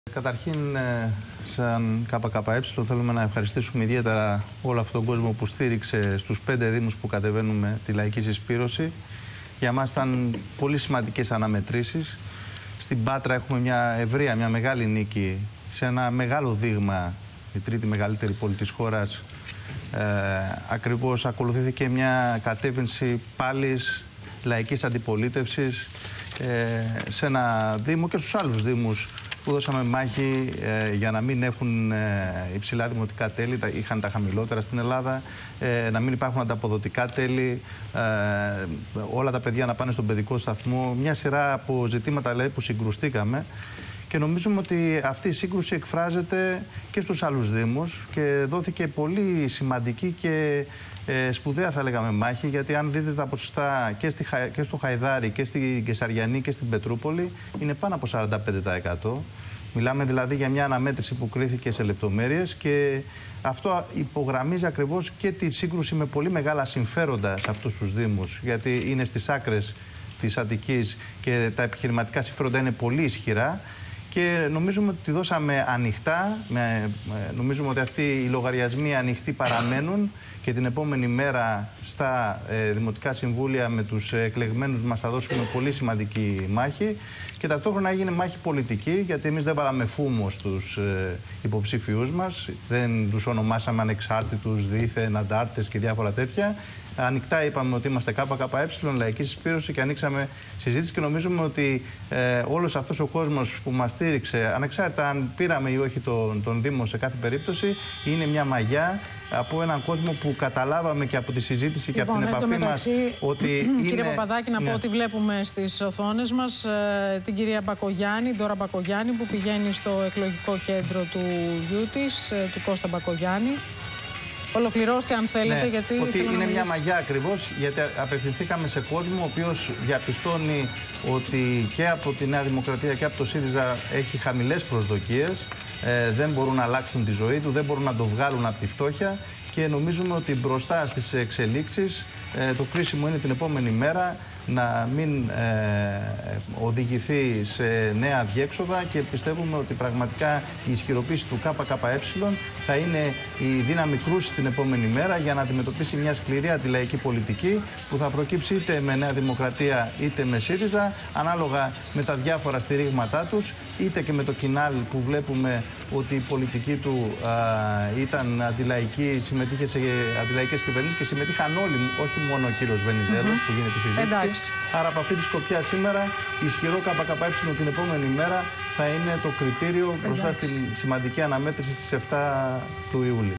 Καταρχήν, σαν ΚΚΕ, θέλουμε να ευχαριστήσουμε ιδιαίτερα όλο αυτόν τον κόσμο που στήριξε στους 5 Δήμους που κατεβαίνουμε τη λαϊκή συσπήρωση. Για μας ήταν πολύ σημαντικές αναμετρήσεις. Στην Πάτρα έχουμε μια ευρεία, μια μεγάλη νίκη σε ένα μεγάλο δείγμα, η τρίτη μεγαλύτερη πόλη της χώρας. Ακριβώς ακολουθήθηκε μια κατεύθυνση πάλης λαϊκής αντιπολίτευσης σε ένα Δήμο και στους άλλους Δήμους που δώσαμε μάχη για να μην έχουν υψηλά δημοτικά τέλη, είχαν τα χαμηλότερα στην Ελλάδα, να μην υπάρχουν ανταποδοτικά τέλη, όλα τα παιδιά να πάνε στον παιδικό σταθμό, μια σειρά από ζητήματα δηλαδή, που συγκρουστήκαμε. Και νομίζουμε ότι αυτή η σύγκρουση εκφράζεται και στους άλλους Δήμους και δόθηκε πολύ σημαντική και σπουδαία θα λέγαμε μάχη, γιατί αν δείτε τα ποσοστά και στο Χαϊδάρι και στην Κεσαριανή και στην Πετρούπολη είναι πάνω από 45%. Μιλάμε δηλαδή για μια αναμέτρηση που κρίθηκε σε λεπτομέρειες και αυτό υπογραμμίζει ακριβώς και τη σύγκρουση με πολύ μεγάλα συμφέροντα σε αυτούς τους Δήμους, γιατί είναι στις άκρες της Αττικής και τα επιχειρηματικά συμφέροντα είναι πολύ ισχυρά. Και νομίζουμε ότι τη δώσαμε ανοιχτά, νομίζουμε ότι αυτοί οι λογαριασμοί ανοιχτοί παραμένουν και την επόμενη μέρα στα Δημοτικά Συμβούλια με τους εκλεγμένους μας θα δώσουμε πολύ σημαντική μάχη και ταυτόχρονα έγινε μάχη πολιτική, γιατί εμείς δεν βάλαμε φούμο στους υποψήφιούς μας, δεν τους ονομάσαμε ανεξάρτητους, δήθεν, αντάρτες και διάφορα τέτοια. Ανοιχτά είπαμε ότι είμαστε ΚΚΕ, λαϊκή συσπήρωση και ανοίξαμε συζήτηση και νομίζουμε ότι όλος αυτός ο κόσμος που μας στήριξε, ανεξάρτητα αν πήραμε ή όχι τον Δήμο σε κάθε περίπτωση, είναι μια μαγιά από έναν κόσμο που καταλάβαμε και από τη συζήτηση και από την επαφή μας ότι Κύριε Παπαδάκη, να πω ότι βλέπουμε στις οθόνες μας την κυρία Μπακογιάννη, Ντόρα Μπακογιάννη, που πηγαίνει στο εκλογικό κέντρο του γιού της, του Κώστα Μπακογιάννη. Ολοκληρώστε αν θέλετε, γιατί ότι είναι μια μαγιά ακριβώς, γιατί απευθυνθήκαμε σε κόσμο ο οποίος διαπιστώνει ότι και από τη Νέα Δημοκρατία και από το ΣΥΡΙΖΑ έχει χαμηλές προσδοκίες, δεν μπορούν να αλλάξουν τη ζωή του, δεν μπορούν να το βγάλουν από τη φτώχεια και νομίζουμε ότι μπροστά στις εξελίξεις το κρίσιμο είναι την επόμενη μέρα να μην οδηγηθεί σε νέα αδιέξοδα και πιστεύουμε ότι πραγματικά η ισχυροποίηση του ΚΚΕ θα είναι η δύναμη κρούση την επόμενη μέρα για να αντιμετωπίσει μια σκληρή αντιλαϊκή πολιτική που θα προκύψει είτε με Νέα Δημοκρατία είτε με ΣΥΡΙΖΑ, ανάλογα με τα διάφορα στηρίγματά τους, είτε και με το Κινάλ που βλέπουμε ότι η πολιτική του ήταν αντιλαϊκή, συμμετείχε σε αντιλαϊκές κυβερνήσεις και συμμετείχαν όλοι, όχι μόνο ο κύριος Βενιζέλος που γίνεται συζήτηση. Άρα από αυτή τη σκοπιά σήμερα ισχυρό ΚΚΕ την επόμενη μέρα θα είναι το κριτήριο μπροστά στην σημαντική αναμέτρηση στις 7 του Ιούλη.